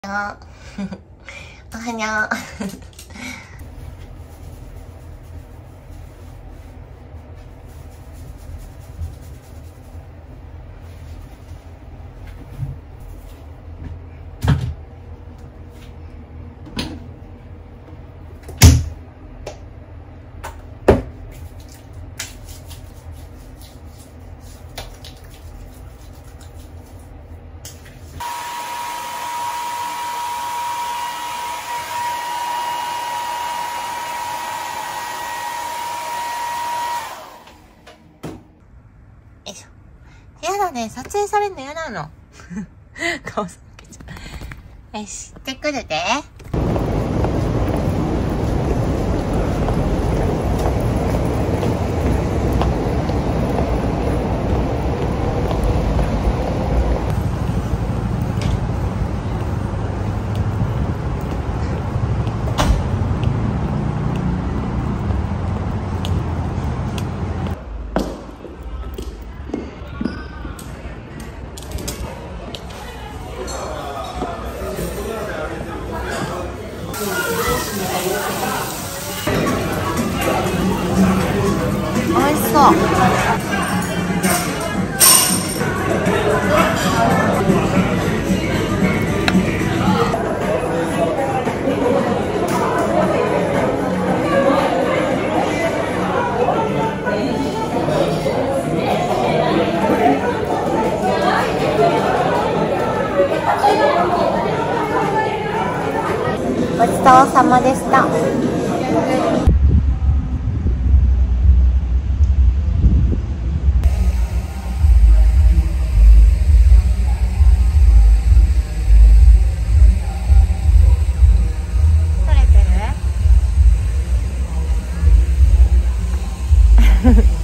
おはにゃよいしょ。やだね、撮影されるの嫌なの。顔さけちゃう。よし、行ってくるで。美味しそう。ごちそうさまでした。撮れてる？